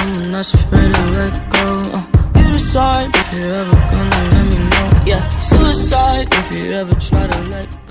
I'm not afraid to let go. You decide if you're ever gonna let me know. Yeah, suicide if you ever try to let go.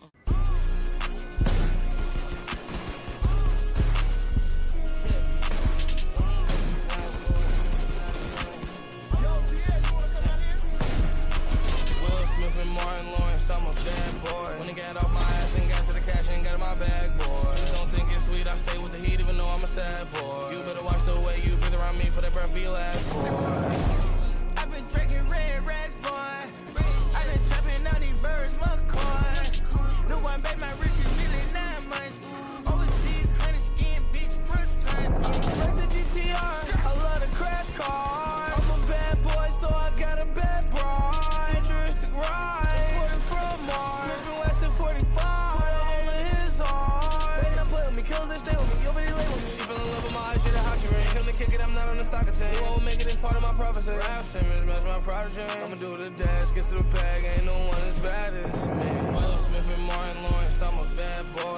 I've been drinking red rats, boy. I've been trapping out these birds, McCoy. No one bet my rich is really 9 months. Overseas, honey skin, bitch, croissant. Like the GTR, I love the crash car. I'm a bad boy, so I got a bad broad. Futuristic ride, imported from Mars. Living less than 45, put a hole in his heart. They not play with me, kills they stay with me, nobody lay with me. She fell in love with my eyes, she the hockey ring. Come to kick it, I'm not on the soccer team. You won't make it, it's part of my prophecy. Rap Simmons, match my prodigy. I'ma do the dash, get to the bag, ain't no one as bad as me. Will Smith and Martin Lawrence, I'm a bad boy.